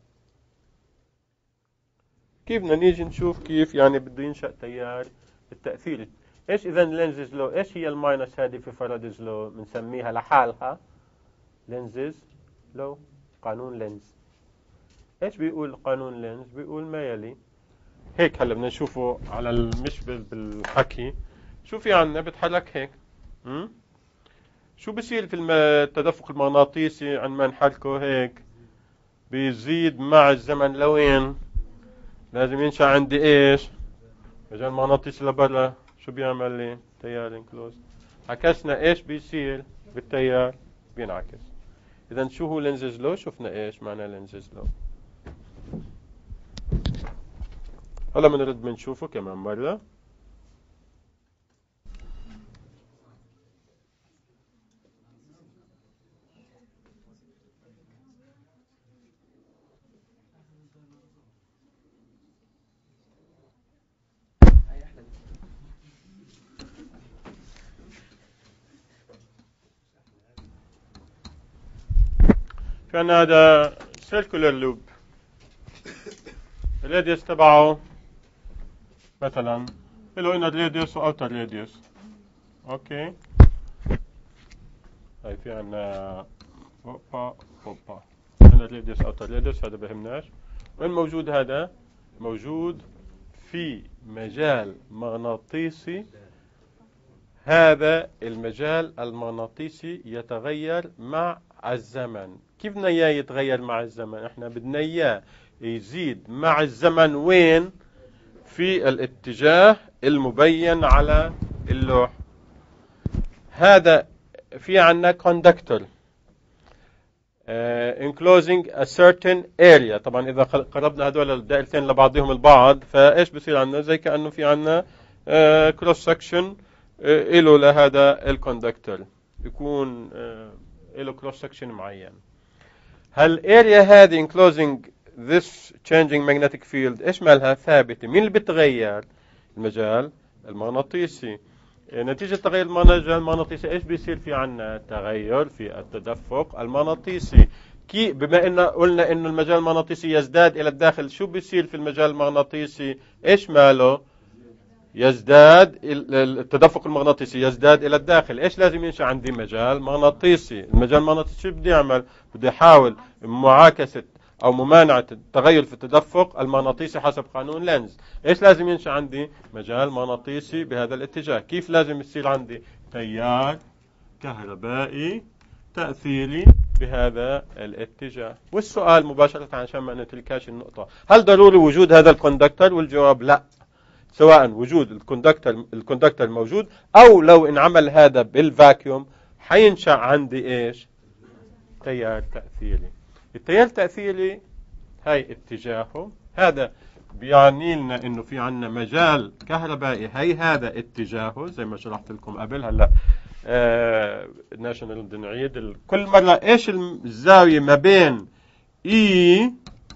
كيف بدنا نيجي نشوف كيف يعني بده ينشأ تيار التأثير؟ ايش اذا لينزز لو؟ ايش هي الماينس هذه في فارادايز لو؟ بنسميها لحالها لينزز لو، قانون لينز. ايش بيقول قانون لينز؟ بيقول ما يلي: هيك هلا بدنا نشوفه على مش بالحكي. شو في عنا بتحرك هيك. م? شو بصير في التدفق المغناطيسي عندما نحركه هيك؟ بيزيد مع الزمن لوين؟ لازم ينشأ عندي ايش؟ مجال مغناطيسي لبرا. شو بيعمل لي؟ تيار انكلوز. عكسنا ايش بيصير بالتيار؟ بينعكس. اذا شو هو لينزز لو؟ شفنا ايش معنى لينزز لو. هلا بنرد بنشوفه كمان مرة. في عنا هذا سيركولر لوب. الراديوس تبعه مثلا له انر راديوس واوتر راديوس. اوكي. هاي في عنا اوبا اوبا انر راديوس اوتر راديوس، هذا بهمناش. وين موجود هذا؟ موجود في مجال مغناطيسي. هذا المجال المغناطيسي يتغير مع الزمن. كيف بدنا اياه يتغير مع الزمن؟ احنا بدنا اياه يزيد مع الزمن وين؟ في الاتجاه المبين على اللوح. هذا في عنا conductor uh, enclosing a certain area. طبعا اذا قربنا هذول الدائرتين لبعضهم البعض فايش بصير عنا؟ زي كأنه في عنا uh, cross section uh, له لهذا الكوندكتور، يكون uh, له cross section معين. هالاريا هذه enclosing this changing magnetic field ايش مالها؟ ثابتة. مين اللي بتغير؟ المجال المغناطيسي. نتيجة تغير المجال المغناطيسي ايش بيصير في عنا؟ تغير في التدفق المغناطيسي. كي بما ان قلنا انه المجال المغناطيسي يزداد الى الداخل، شو بيصير في المجال المغناطيسي؟ ايش ماله؟ يزداد التدفق المغناطيسي، يزداد الى الداخل. ايش لازم ينشأ عندي؟ مجال مغناطيسي. المجال المغناطيسي شو بده يعمل؟ بده يحاول معاكسة او ممانعة التغير في التدفق المغناطيسي حسب قانون لينز. ايش لازم ينشأ عندي؟ مجال مغناطيسي بهذا الاتجاه. كيف لازم يصير عندي؟ تيار كهربائي تأثيري بهذا الاتجاه. والسؤال مباشرة عشان ما نتركاش النقطة، هل ضروري وجود هذا الكوندكتور؟ والجواب لا. سواء وجود الكوندكتور الكوندكتور موجود او لو انعمل هذا بالفاكيوم حينشأ عندي ايش؟ تيار تأثيري. التيار التأثيري هاي اتجاهه، هذا بيعني لنا انه في عنا مجال كهربائي، هي هذا اتجاهه زي ما شرحت لكم قبل. هلا آه ناشونال بدنا نعيد كل مرة ايش الزاوية ما بين اي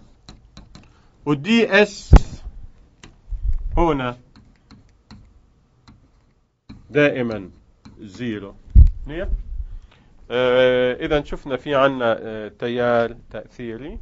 ودي اس هنا؟ دائما زيرو. منيح. آه اذا شفنا في عنا آه تيار تأثيري.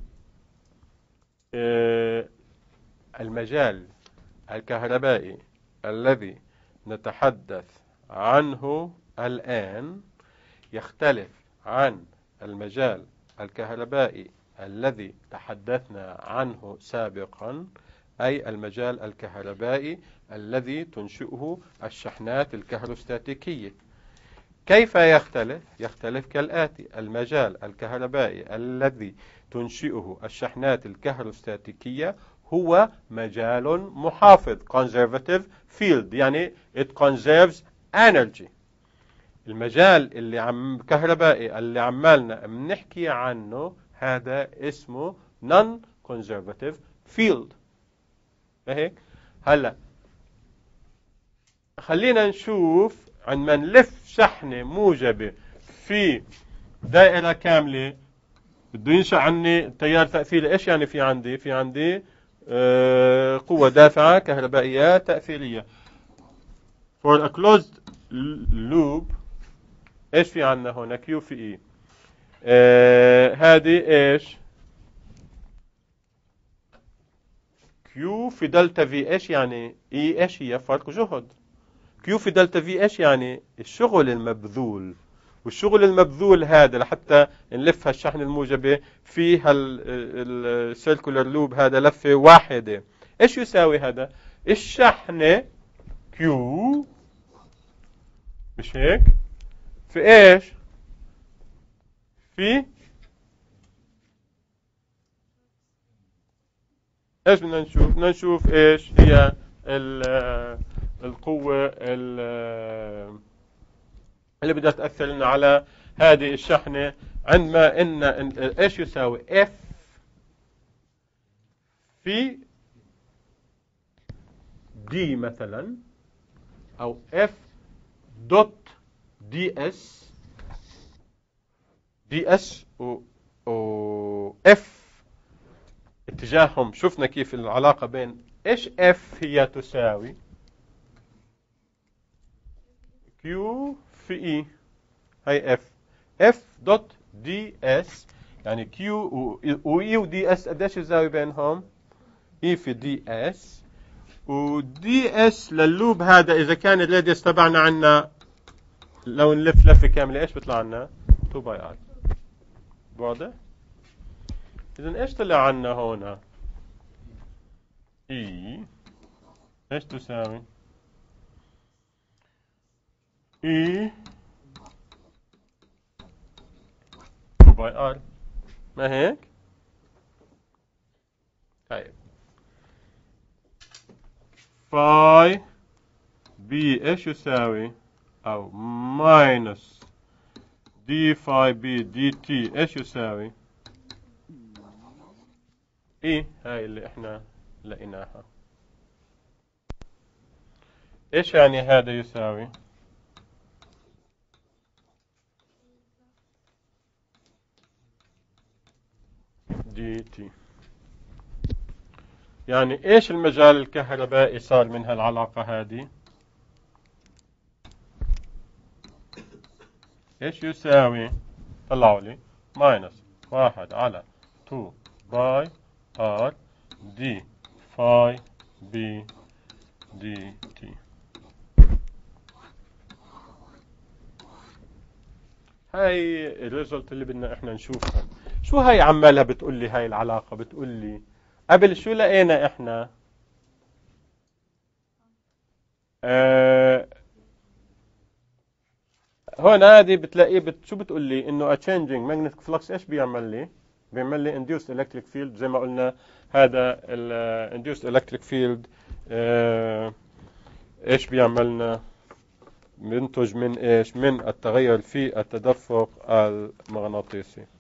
آه المجال الكهربائي الذي نتحدث عنه الآن يختلف عن المجال الكهربائي الذي تحدثنا عنه سابقا، أي المجال الكهربائي الذي تنشئه الشحنات الكهروستاتيكية. كيف يختلف؟ يختلف كالآتي: المجال الكهربائي الذي تنشئه الشحنات الكهروستاتيكية هو مجال محافظ conservative field، يعني it conserves energy. المجال اللي عم كهربائي اللي عمالنا بنحكي عنه هذا اسمه non-conservative field. هيك هلا خلينا نشوف عندما نلف شحنة موجبة في دائرة كاملة بده ينشأ عني تيار تأثيري. ايش يعني في عندي؟ في عندي آه قوة دافعة كهربائية تأثيرية. for a closed loop ايش في عندنا هنا؟ كيو في اي. آه هذه ايش؟ كيو في دلتا في. ايش يعني اي؟ ايش هي؟ فرق جهد. كيو في دلتا في ايش يعني؟ الشغل المبذول. والشغل المبذول هذا لحتى نلف هالشحنة الموجبة في هالسيركولر لوب هذا لفة واحدة. ايش يساوي هذا؟ الشحنة كيو، مش هيك؟ في ايش؟ في ايش بدنا نشوف؟ بدنا نشوف ايش هي القوة اللي بدها تأثر لنا على هذه الشحنة، عندما ان ايش يساوي اف في دي مثلا، او اف دوت دي اس، دي اس و, و اف اتجاههم. شفنا كيف العلاقة بين ايش اف هي تساوي كيو في اي، هي اف اف دوت دي اس، يعني كيو واي ودي اس قديش الزاوية بينهم؟ اي في دي اس، ودي اس لللوب هذا اذا كان الراديوس تبعنا عنا لو نلف لفة كاملة ايش بيطلع عنا؟ تو باي ار. واضح؟ اذا ايش طلع عنا هنا؟ اي ايش تساوي؟ اي تو باي ار، ما هيك؟ طيب فاي بي ايش يساوي؟ او ماينس دي فاي بي دي تي ايش يساوي؟ اي هاي اللي احنا لقيناها. ايش يعني هذا يساوي؟ دي تي. يعني ايش المجال الكهربائي صار من هالعلاقة هذه؟ ايش يساوي؟ طلعوا لي ماينس واحد على تو باي ار دي فاي بي دي تي. هاي الريزلت اللي بدنا احنا نشوفها. شو هاي عمالها بتقول لي؟ هاي العلاقة بتقول لي قبل شو لقينا احنا؟ آه هون هذه بتلاقيه بت شو بتقول لي؟ انه a changing magnetic flux ايش بيعمل لي؟ بيعمل لي induced electric field. زي ما قلنا هذا ال induced electric field آه ايش بيعملنا؟ بينتج من ايش؟ من التغير في التدفق المغناطيسي.